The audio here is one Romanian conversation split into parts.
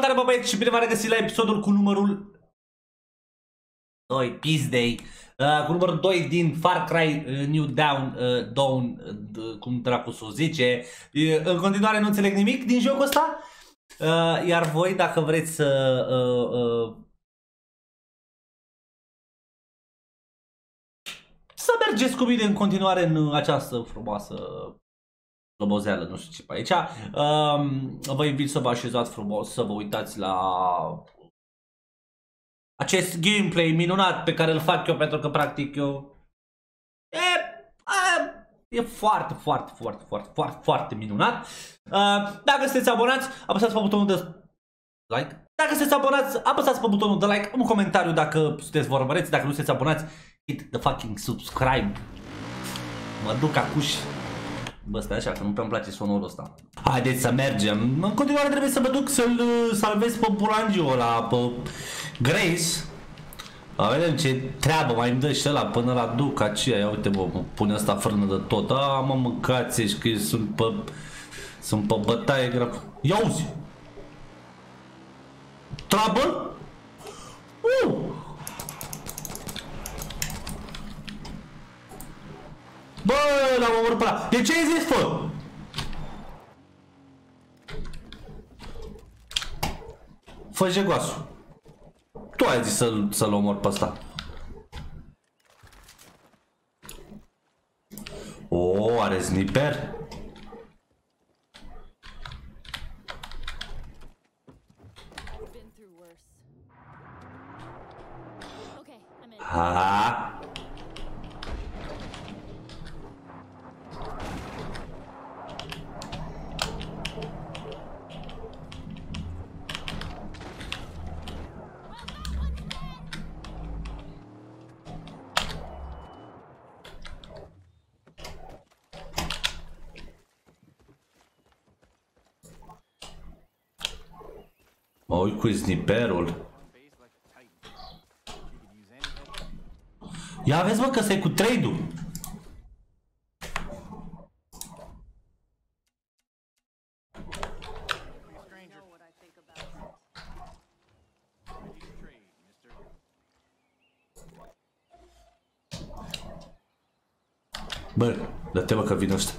Salutare, bă băieți, și bine v-am regăsit la episodul cu numărul 2, Peace Day, cu numărul 2 din Far Cry New Dawn, cum dracu s-o zice. În continuare nu înțeleg nimic din jocul ăsta, iar voi, dacă vreți să mergeți cu mine în continuare în această frumoasă slobozeală, nu știu ce pe aici, vă invit să vă așezați frumos, să vă uitați la acest gameplay minunat pe care îl fac eu, pentru că practic eu e foarte minunat. Dacă sunteți abonați, apăsați pe butonul de like. Dacă sunteți abonați, apăsați pe butonul de like, un comentariu dacă sunteți vorbereți. Dacă nu sunteți abonați, hit the fucking subscribe. Mă duc acuși. Bă, stai așa, că nu prea-mi place sonorul ăsta. Haideți să mergem. În continuare trebuie să mă duc să-l salvez pe Bulangiu ăla, pe Grace. Vedem ce treabă mai îmi dă și ăla până la duc aceea. Ia uite, bă, mă pune ăsta frână de tot. Mă mâncați, ești că sunt pe bătaie grav. Ia uzi! Trouble? Bă, l-am omorât pe ăla. De ce ai zis, fă? Fă jegoasul. Tu ai zis să-l omor pe ăsta. O, are sniper? Ha. Mă uit cu sniperul. Ia vezi, mă, că stai cu trade-ul. Bă, dă-te, bă, că vin ăștia.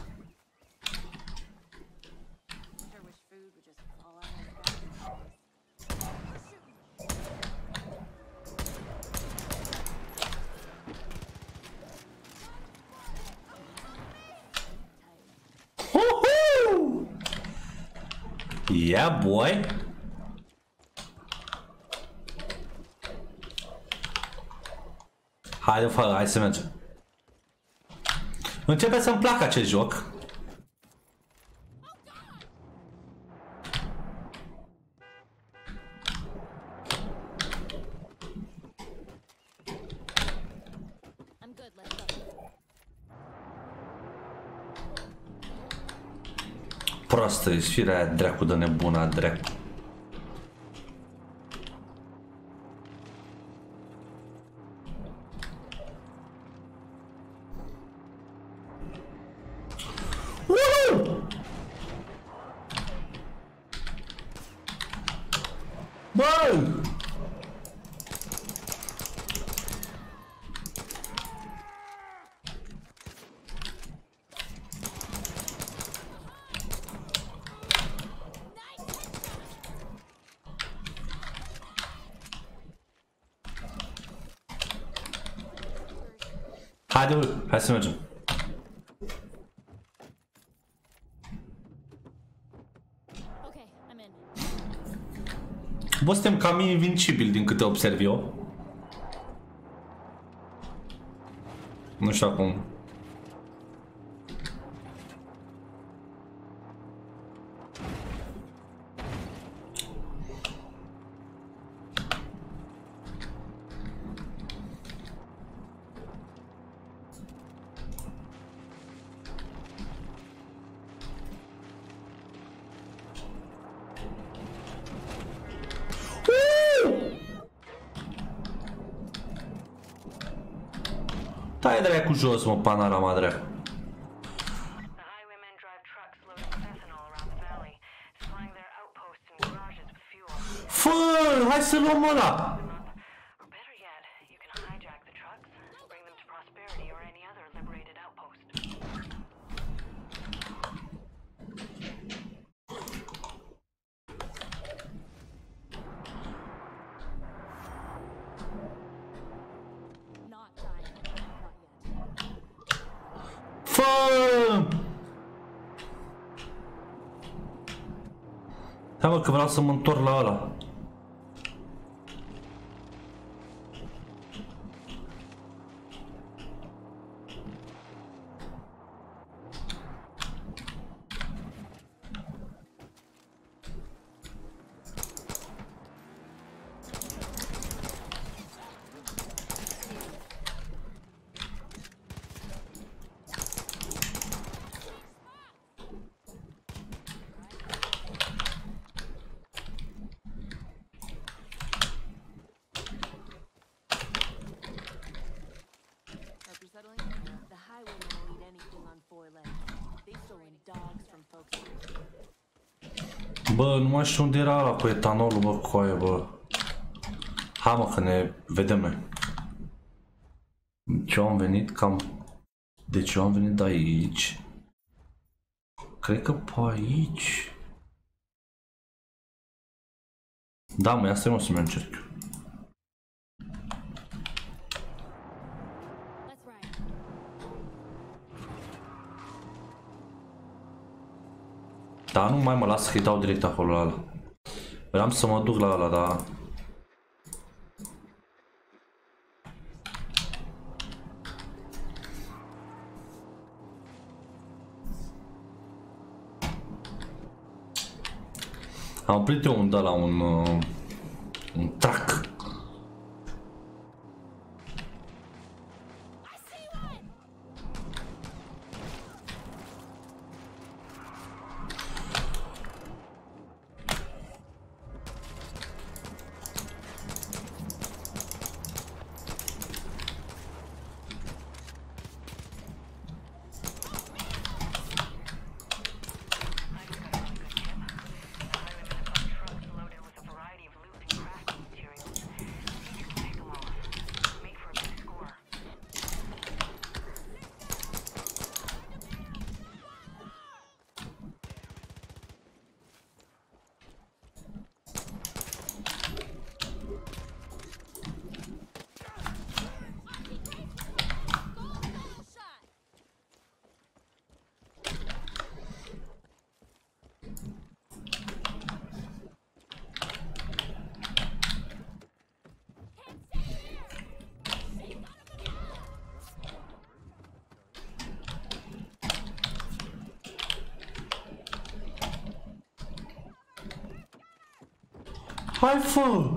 Yeah, boy. Hai să mergem. Începe să-mi placă acest joc. Proastă e firea aia, dracu de nebuna, dracu. Băi! Hai să mergem. Bă, suntem cam invincibili din câte observ eu. Nu știu acum. Tai dracu jos, mă, panorama dracu. Hai să luăm ăla! Fă! Hai mă că vreau să mă întorc la ăla. Bă, nu mai știu unde era ăla cu etanolul, bă, coaie, bă. Hai mă, că ne vedem noi. Deci eu am venit cam... Deci eu am venit de aici. Cred că pe aici. Da, mă, ia stai mă să-mi încerc. Da, nu mai mă las că-i dau direct acolo la ăla. Vreau să mă duc la ăla, dar... Am oprit eu un la un trac. Hai, fă!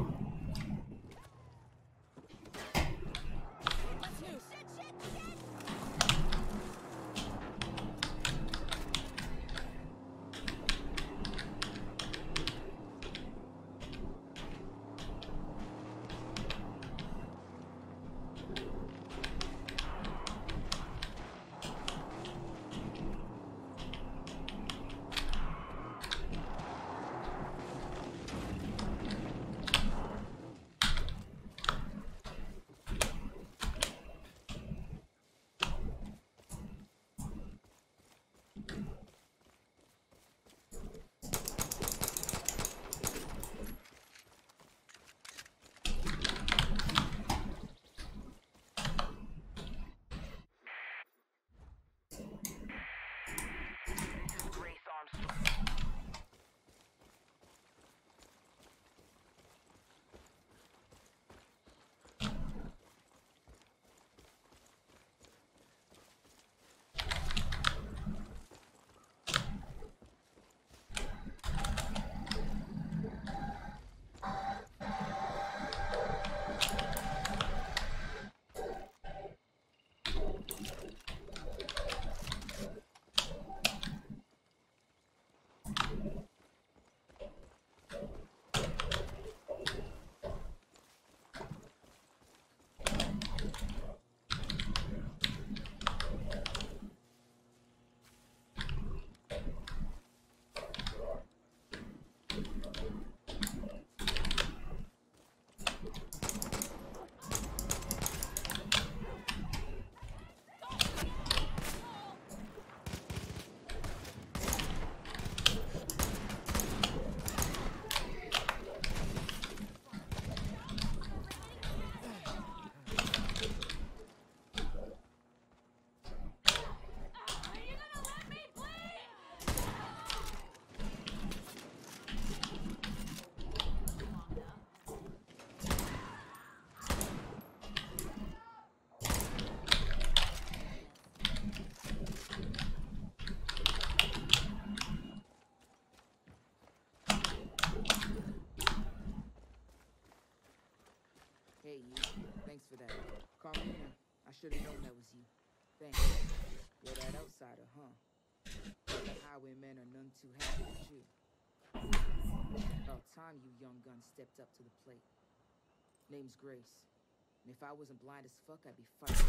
Marlena. I should have known that was you. Thanks. You're that outsider, huh? The highwaymen are none too happy with you. About time you young guns stepped up to the plate. Name's Grace. And if I wasn't blind as fuck, I'd be fighting.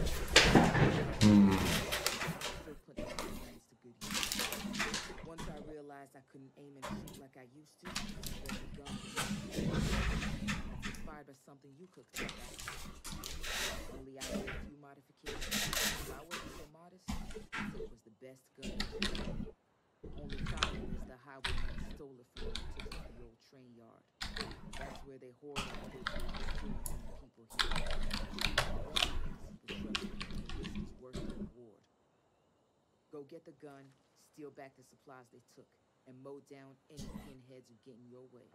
Still putting my hands to good use. Once I realized I couldn't aim and shoot like I used to, there's a gun. That's inspired by something you cooked up. Only I made a few modifications. If I wasn't so modest, it was the best gun. Only problem is the highwayman stole it from me and took it to the old train yard. That's where they hoard all the goods and steal from the people here. But trust me, the risk is worth the reward. Go get the gun, steal back the supplies they took, and mow down any pinheads who get in your way.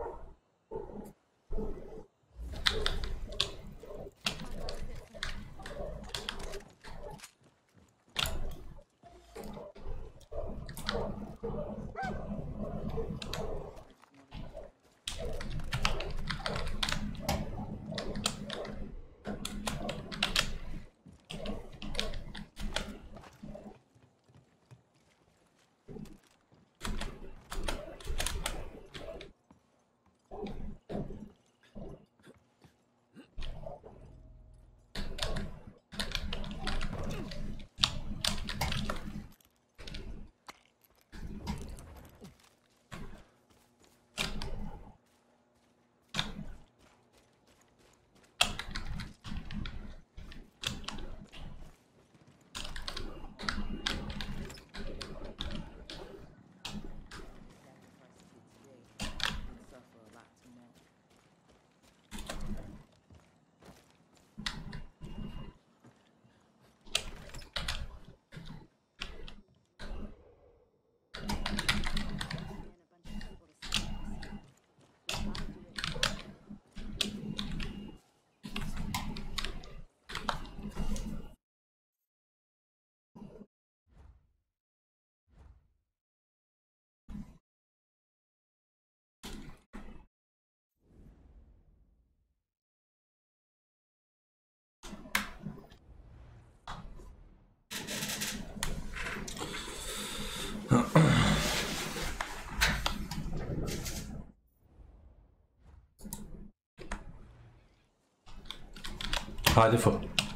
Haide fă.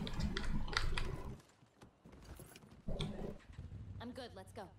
I'm good, let's go.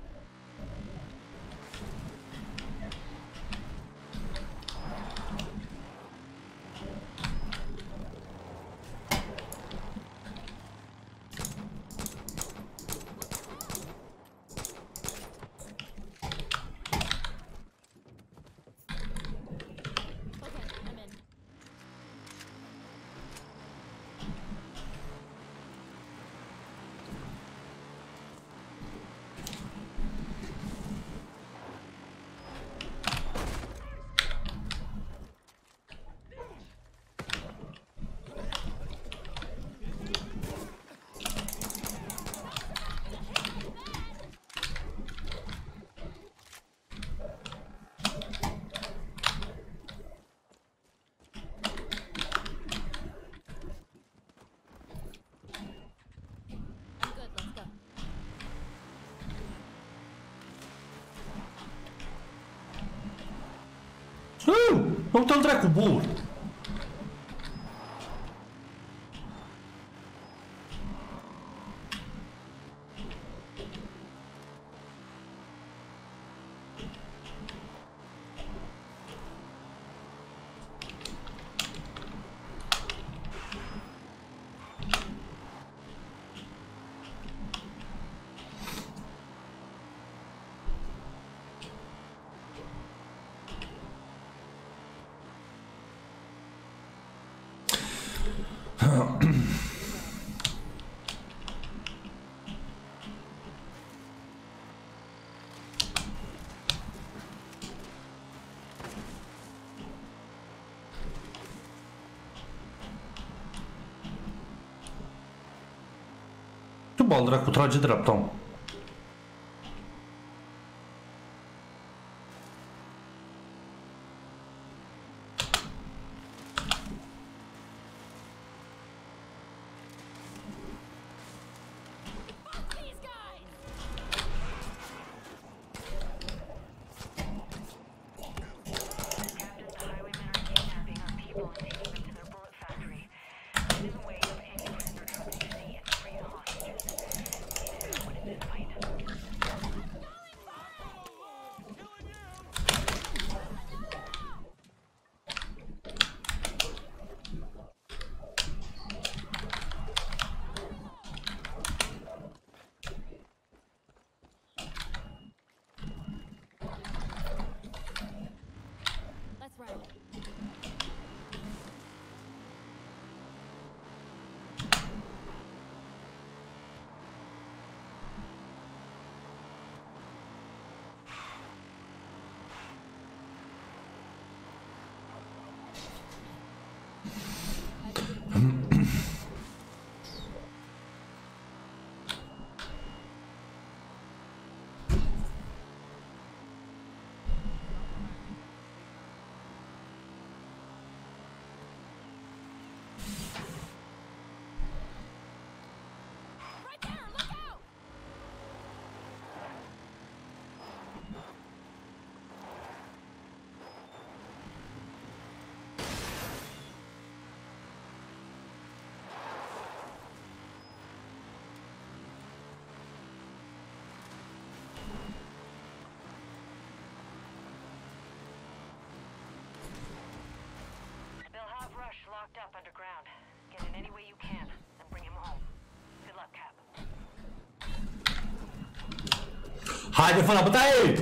Nu te-l dracu, bur! Tu bal dracu, trage dreapta. respawn, taking them to their bullet factory. New way of hanging Fender truck DC and free the hostages. Need to win this fight. Let's ride. Right there, look out! They'll have Rush locked up underground. Get in any way you can and bring him home. Good luck, Cap. Haide, fă la bătaie!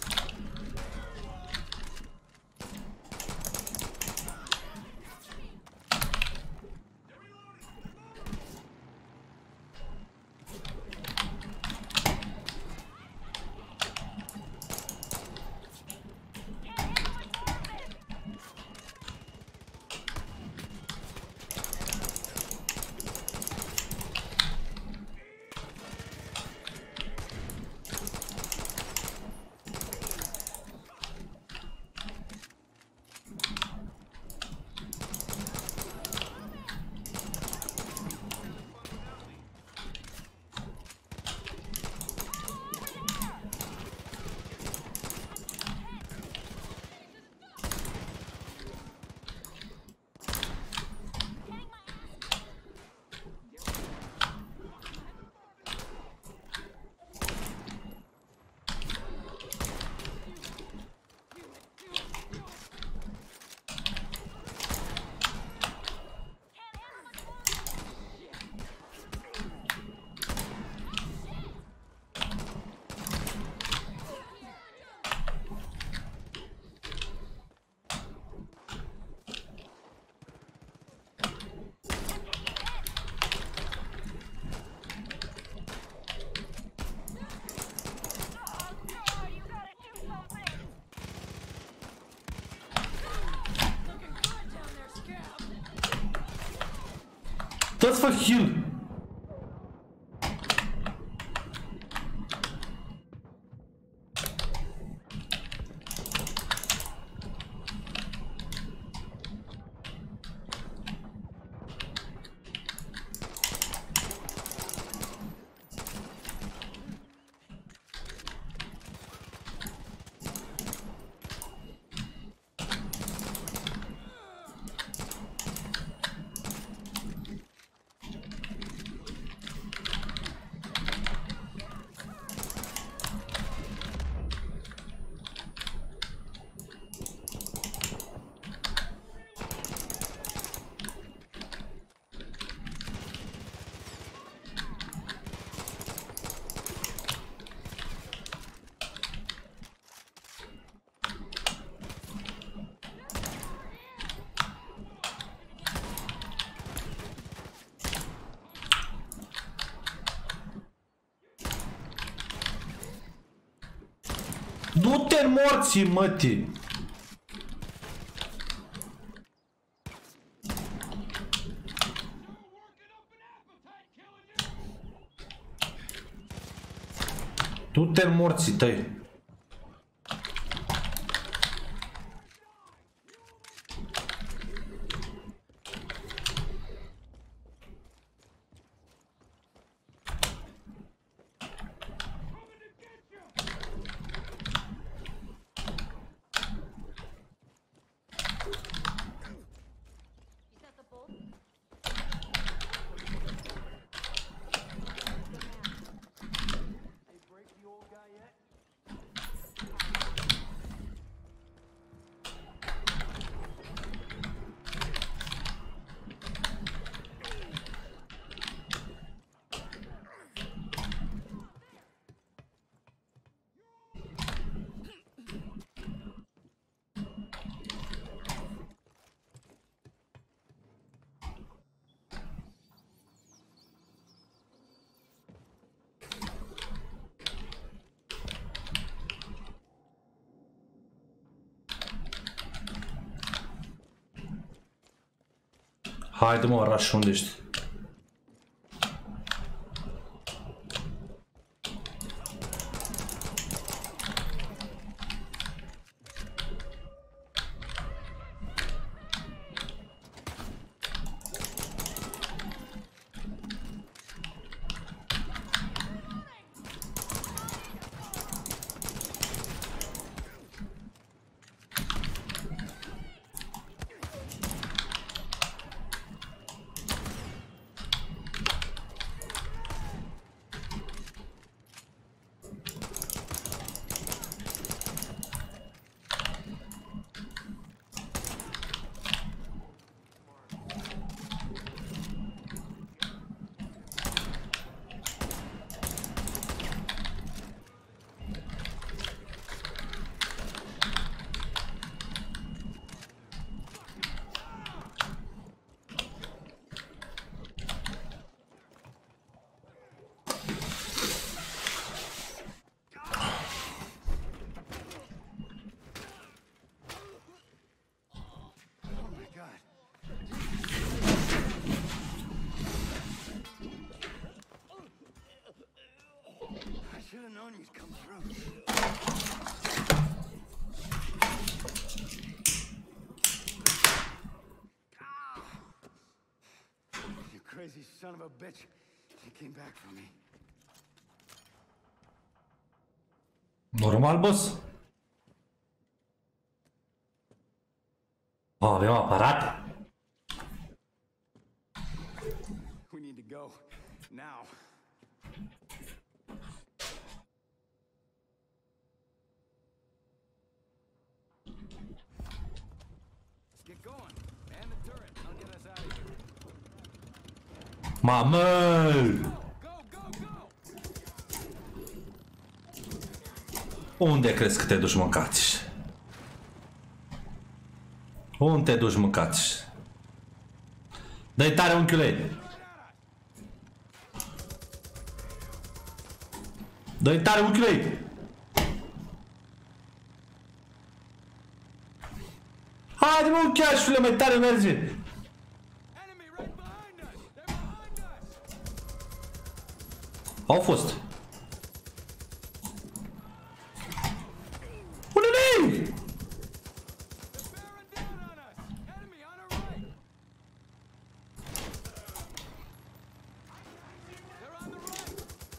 Toți fac heal. Du-te în morții, mătii! Du-te în morții tăi! Haide mă, oraș, unde ești? Crazy son of a bitch. He came back for me. Normal, boss. Avem aparat. We need to go now. Get going. Man the turret. I'll get us out of here. Mamă! Go, go, go! Unde crezi că te duci, mâncați? Unde te duci, mâncați? Dă-i tare, unchiule! Dă-i tare, unchiule! Haide, mă, unchiașule, mai tare merge! Enemy right behind us! They're behind us! Au fost. Unde-i? They're bearing down on us! Enemy on our right! They're on the right!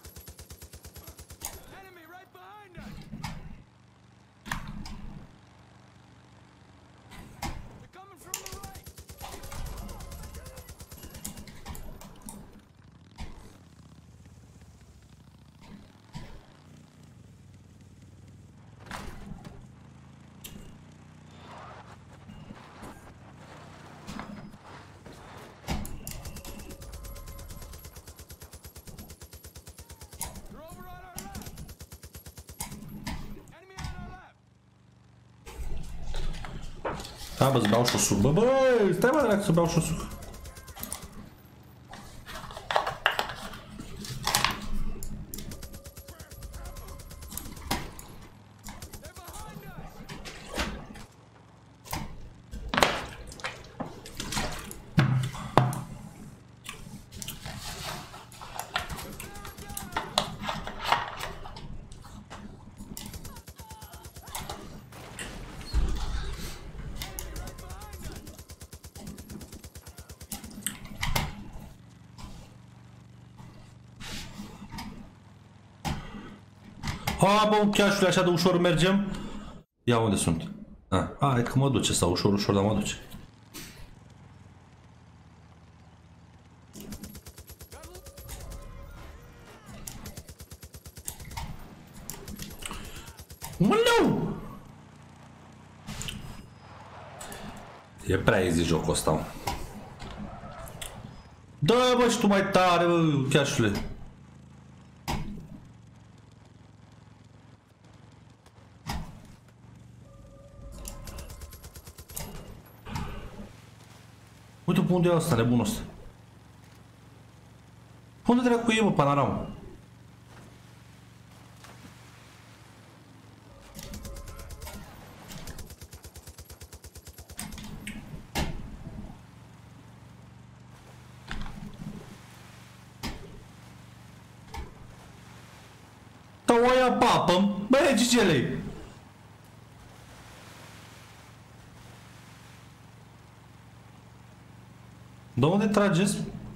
Enemy right behind us! They're coming from the right! They're over on our left! Enemy on our left! Da, bă, îți beau și o suc. Bă, stai mă, dacă să beau și o suc. They're behind us! Ha, bă, unchiașule, așa de ușor mergem. Ia unde sunt. Hai că mă duce, sau ușor, ușor, dar mă duce. Măleu! E prea easy jocul ăsta. Dă, bă, și tu mai tare, bă, unchiașule. Uite pe unde e ăsta, nebunul ăsta. Unde dracu e, bă, panoramă? Ca o ia papă. Băi, Gigele! De unde trageți?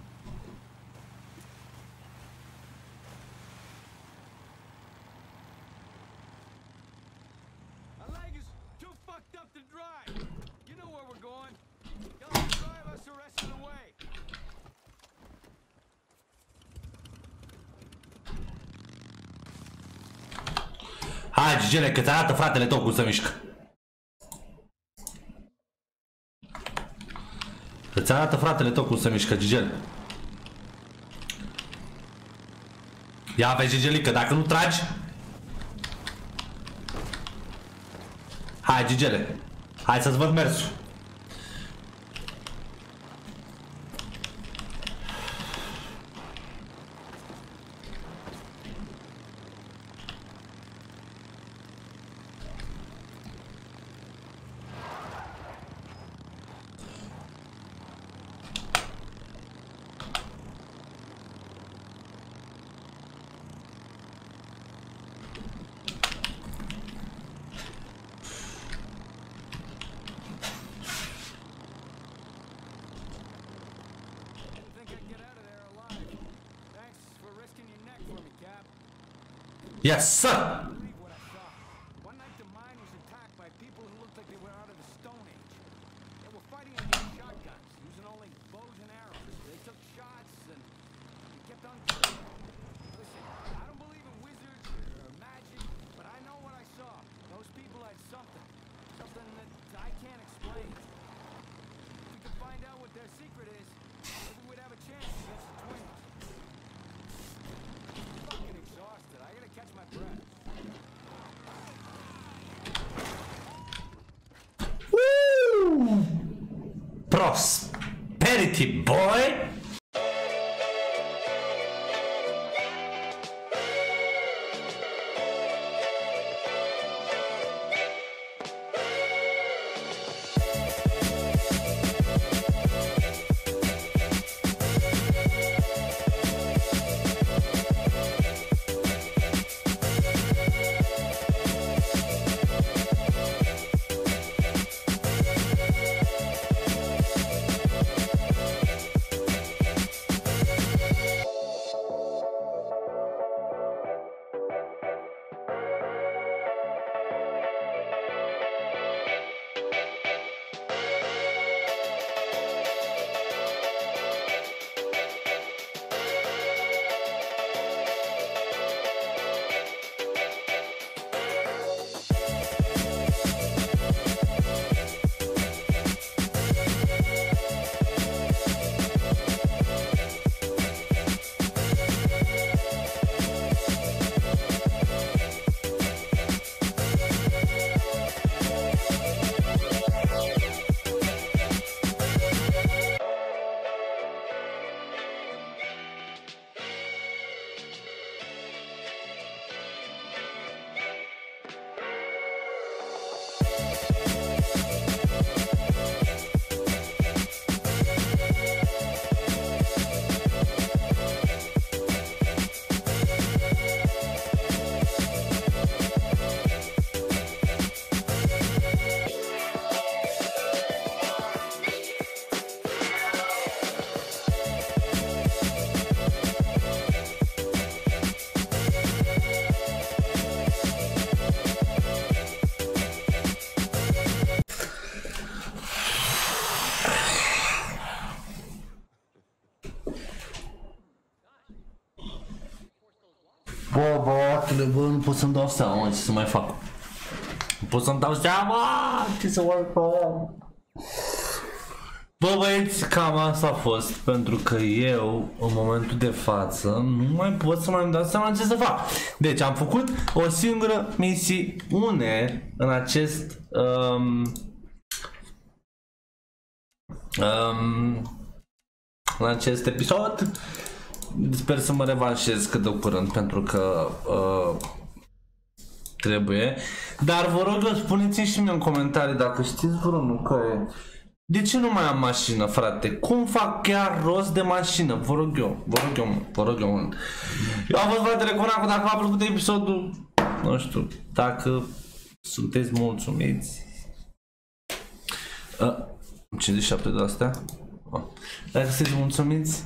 Our leg is too fucked up to drive. You know where we're going. Y'all can drive us the rest of the way. Hai, Gigele, că ți arată fratele tău cum se mișcă. Îți arată fratele tău cum se mișcă, Gigel. Ia vezi, Gigelică, dacă nu tragi... Hai, Gigele. Hai să-ți văd mersul. Didn't think I'd get out of there alive. Thanks for risking your neck for me, Cap. Yes, sir! Believe what I saw. One night the mine was attacked by people who looked like they were out of the Stone Age. They were fighting against shotguns, using only bows and arrows. They took shots and they kept on killing. Listen, I don't believe in wizards or magic, but I know what I saw. Those people had something. Something that I can't explain. If we could find out what their secret is, maybe we'd have a chance against the twins. I'm fucking exhausted. I gotta catch my breath. Woo! Prosperity, boy! Bă, nu pot să-mi dau seama, mă, ce să mai fac. Nu pot să-mi dau seama, ce să mai fac. Bă, băieți, cam asta a fost, pentru că eu, în momentul de față, nu mai pot să mai-mi dau seama ce să fac. Deci, am făcut o singură misiune în acest... în acest episod. Sper să mă revanșez cât de curând, pentru că trebuie. Dar vă rog, spuneți-mi și mie în comentarii dacă știți vreunul care De ce nu mai am mașină, frate? Cum fac chiar rost de mașină? Vă rog eu mult. Eu am fost fratele Conacu, dacă v-a plăcut episodul, nu știu, dacă sunteți mulțumiți. 57 de astea. Dacă sunteți mulțumiți,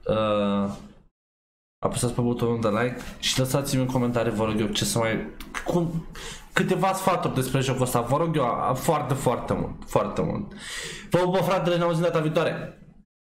apăsați pe butonul de like și lăsați-mi în comentarii, vă rog eu, ce să mai... câteva sfaturi despre jocul ăsta, vă rog eu, foarte mult. Vă pupă, fratele, ne auzim data viitoare.